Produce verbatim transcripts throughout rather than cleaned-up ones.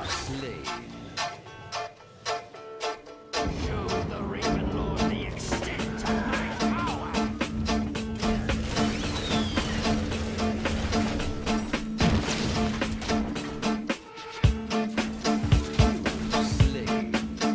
Slain. Show the Raven Lord the extent of my power! Slain.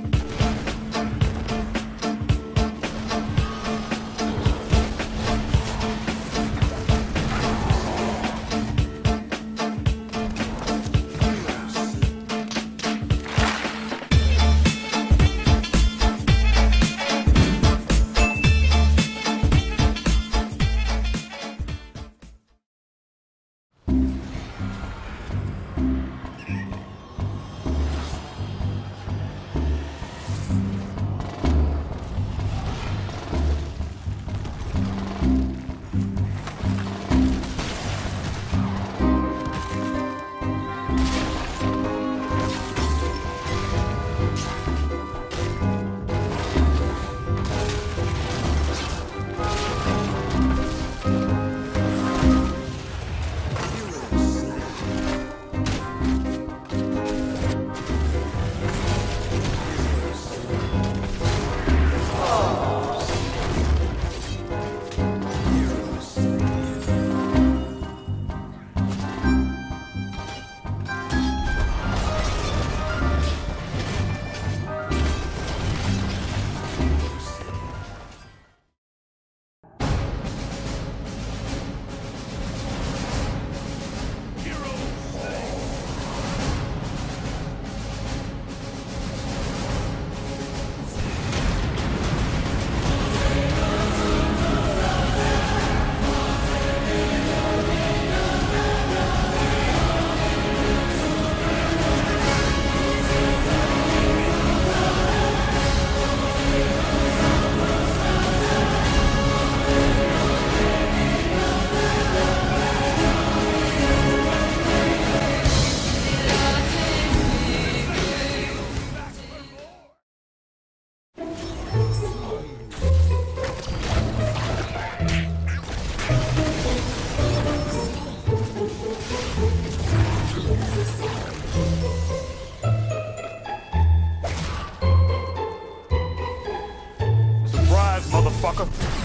Surprise, motherfucker!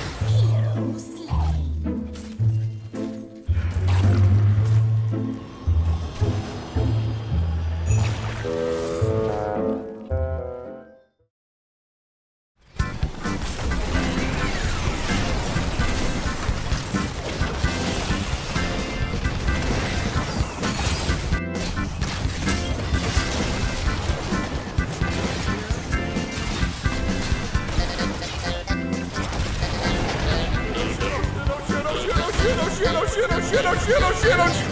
Oh shit, oh shit, oh shit, oh shit, oh shit, oh shit!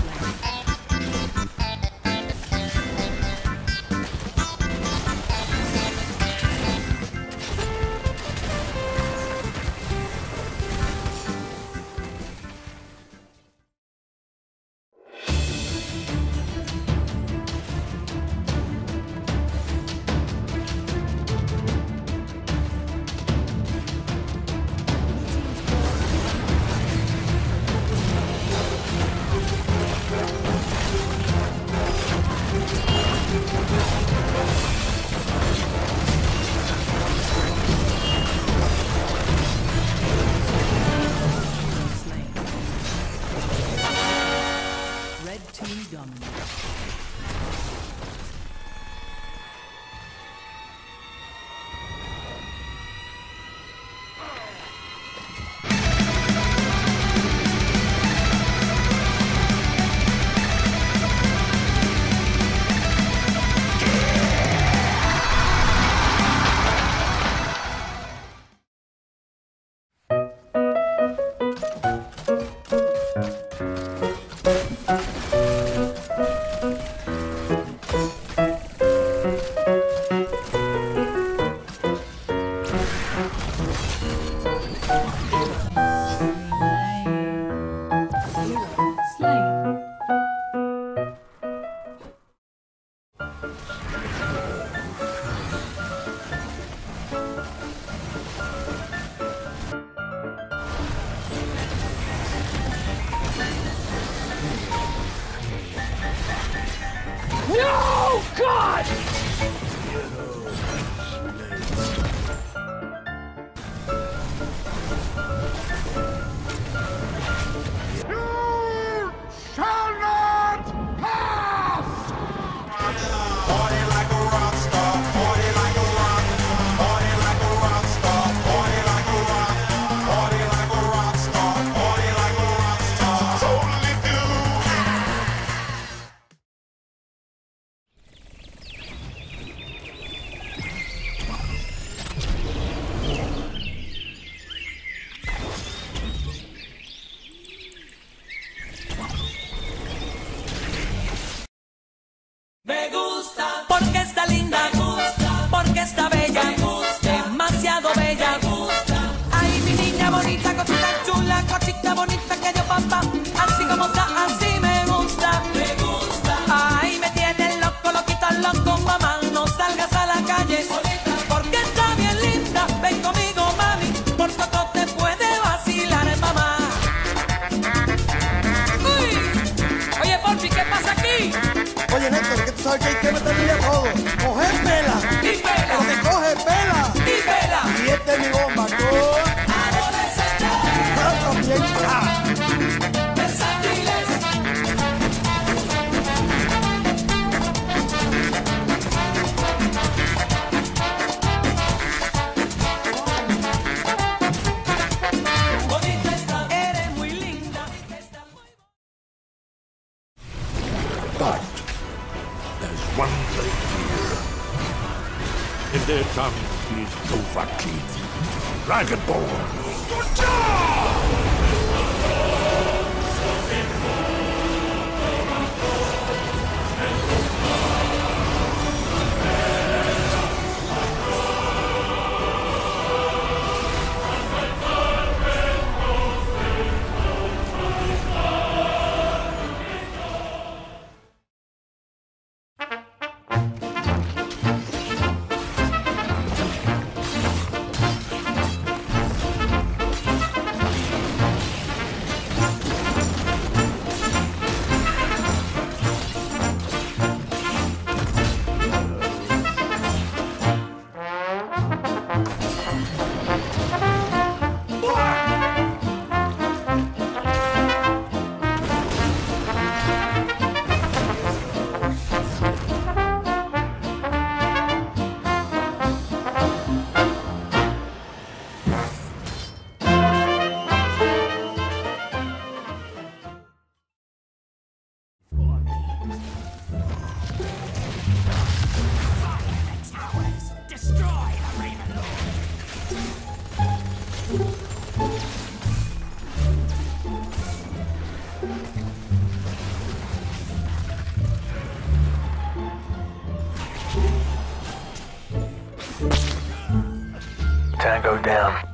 Red team dominates. No! God! Me gusta porque está linda, gusta porque está bella, gusta demasiado bella, gusta. Ay, mi niña bonita, cosita chula, cosita bonita que yo papá, así como está, así me gusta, me gusta. Ay, me tiene loco, loquito, loco, mamá, no salgas a la calle solita, porque está bien linda. Ven conmigo, mami, por poco te puede vacilar, mamá. Uy, oye, Porfi, ¿qué pasa aquí? Oye, Néstor, que tú sabes que hay que meterle a todo. Coger vela. Y pela, Lo que coge vela. y pela. Y esta es mi bomba. Con... Pero también. Ah. Versátiles. Bonita está, eres muy linda. Está muy But there's one place here. In their tongue is Dovahkiin, Dragonborn. Destroy the Raven Lord. Tango down.